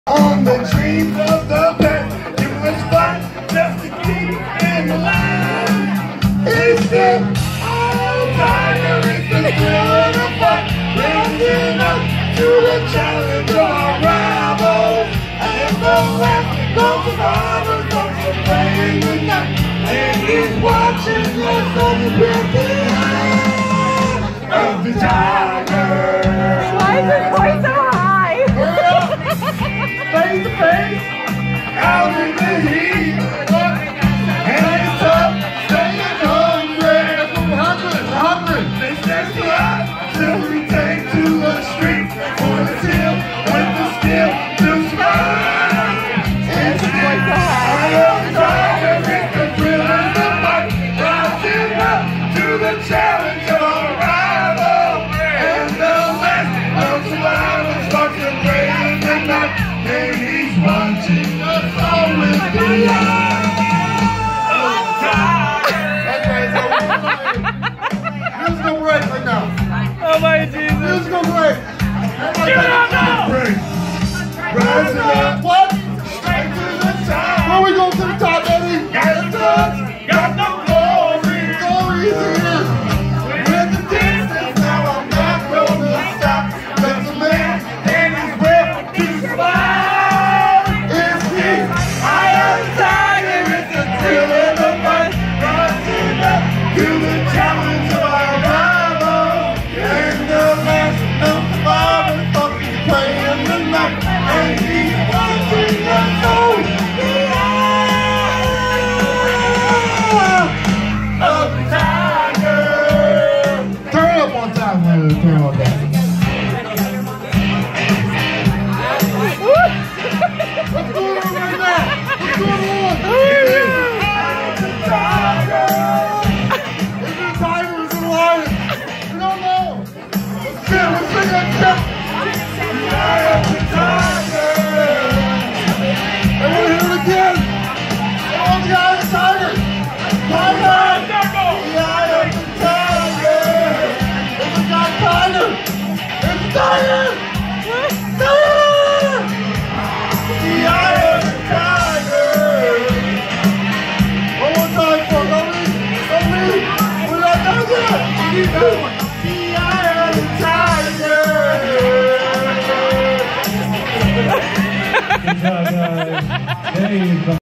On the dreams of the best, you must fight just to keep in the line. It's the old tiger, it's the thrill of the fight, rising up to the challenge of our rivals. And the left goes the father, goes the playing the night, and he's watching us on the beauty of the tiger. Why is his voice so high? Face to face, out in the heat, and it's tough, staying hungry. Hungry. They stay to us till we take to the street for the till with the skill to survive. It's the tiger, it's the thrill and the fight, rising up to the challenge of our rival, and the last of survivors starts to play in the night. And he's watching us all with the eye of the tiger. Musical break right now. Oh my Jesus. Musical break. Break. Rising up. What? Straight to the top. Where we going to the top, Eddie? Got the touch. Got the glory. Glory's here. With the distance, now I'm not gonna stop. Cause the man and his will to survive. It's the eye of the tiger. It's the thrill of the fight, rising up to the challenge of our rival. And the last of the fathers fucking playing the night, and he's watching us all with the eye of the tiger. Turn up one time, man. Turn up that. What's going on right now? What's going on? Is it the tiger? Is it a tiger? Is it a lion? We don't know. Let's sing that shit. The eye of the tiger. I want to hear it again. Oh, the eye of the tiger. Tiger. The eye of the tiger. It's a tiger. It's a tiger. Tiger. The eye of the tiger. One more time for me. We're not done yet. The eye of the tiger. Good job, guys. Dave.